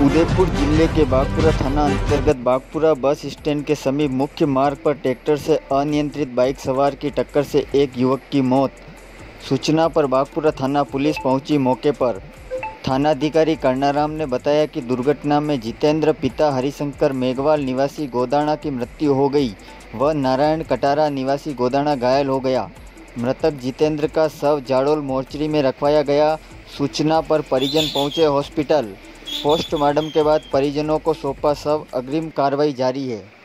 उदयपुर जिले के बागपुरा थाना अंतर्गत बागपुरा बस स्टैंड के समीप मुख्य मार्ग पर ट्रैक्टर से अनियंत्रित बाइक सवार की टक्कर से एक युवक की मौत। सूचना पर बागपुरा थाना पुलिस पहुंची मौके पर। थानाधिकारी कर्णाराम ने बताया कि दुर्घटना में जितेंद्र पिता हरिशंकर मेघवाल निवासी गोदाना की मृत्यु हो गई व नारायण कटारा निवासी गोदाना घायल हो गया। मृतक जितेंद्र का शव जाडोल मोर्चरी में रखवाया गया। सूचना पर परिजन पहुंचे हॉस्पिटल। पोस्टमार्टम के बाद परिजनों को सौंपा शव। अग्रिम कार्रवाई जारी है।